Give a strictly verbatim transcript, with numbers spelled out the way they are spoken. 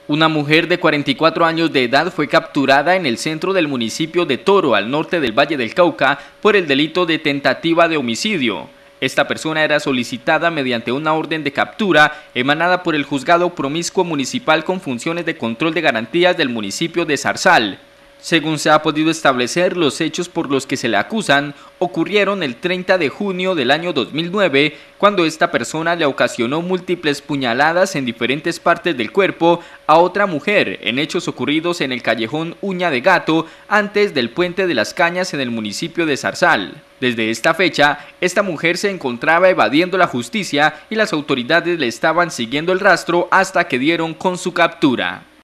Una mujer de cuarenta y cuatro años de edad fue capturada en el centro del municipio de Toro, al norte del Valle del Cauca, por el delito de tentativa de homicidio. Esta persona era solicitada mediante una orden de captura emanada por el Juzgado Promiscuo Municipal con funciones de control de garantías del municipio de Zarzal. Según se ha podido establecer, los hechos por los que se le acusan ocurrieron el treinta de junio del año dos mil nueve, cuando esta persona le ocasionó múltiples puñaladas en diferentes partes del cuerpo a otra mujer, en hechos ocurridos en el callejón Uña de Gato, antes del Puente de las Cañas en el municipio de Zarzal. Desde esta fecha, esta mujer se encontraba evadiendo la justicia y las autoridades le estaban siguiendo el rastro hasta que dieron con su captura.